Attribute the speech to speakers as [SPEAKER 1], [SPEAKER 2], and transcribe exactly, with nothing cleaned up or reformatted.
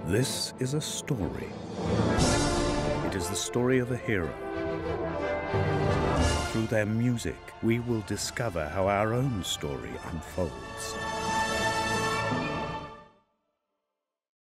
[SPEAKER 1] This is a story. It is the story of a hero. Through their music, we will discover how our own story unfolds.